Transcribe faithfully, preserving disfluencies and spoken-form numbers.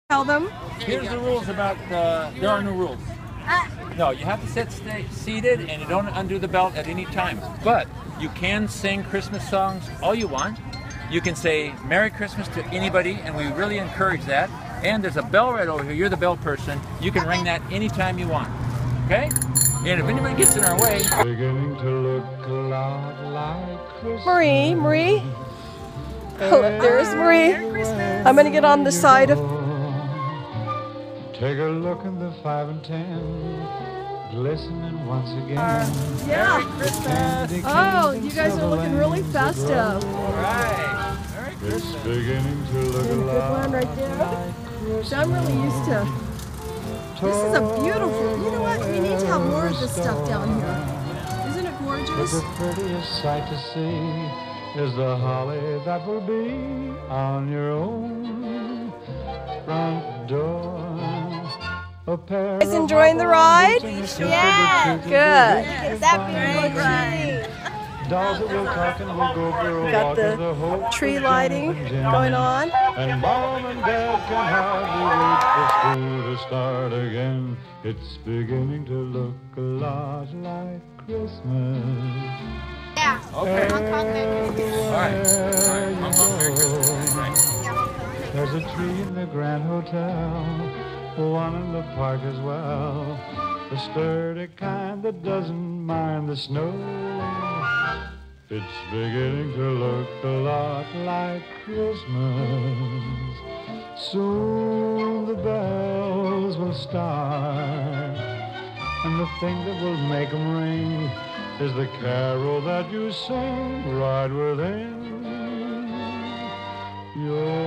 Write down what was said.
Tell them. Here's the rules about, uh, there are no rules. No, you have to sit stay seated and you don't undo the belt at any time. But you can sing Christmas songs all you want. You can say Merry Christmas to anybody, and we really encourage that. And there's a bell right over here. You're the bell person. You can ring that anytime you want. Okay? And if anybody gets in our way... Beginning to look a lot like Christmas. Marie, Marie. Oh, there's Marie. I'm going to get on the side of... Take a look in the five and ten, glistening once again. Uh, yeah. Merry Christmas! Oh, you guys are looking really festive. All right. Merry It's Christmas. beginning to look a Good lot one right there. So I'm really used to... This is a beautiful... You know what? We need to have more of this stuff down here. Isn't it But gorgeous? the prettiest sight to see is the holly that will be on your own front door. A pair Guys enjoying the ride? Yeah. Good. Is that beautiful tree? Dolls that will talk and will go for a Got walk the in the hope tree of lighting Jim and Jim. going on. And mom and dad can hardly wait for school to start again. It's beginning to look a lot like Christmas. Yeah. Okay. All Everywhere right. All right. you Hong Kong Merry Christmas. go. Right. There's a tree in the Grand Hotel, one in the park as well, the sturdy kind that doesn't mind the snow. It's beginning to look a lot like Christmas. Soon the bells will start, and the thing that will make them ring is the carol that you sing right within your